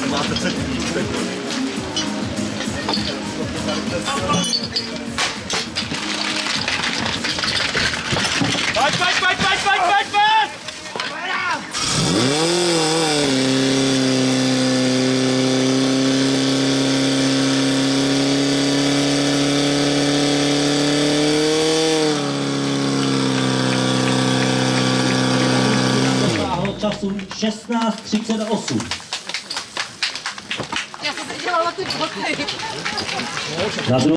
Máte předtím teď. Pojď! 16:38. Já jsem si dělala ty boty.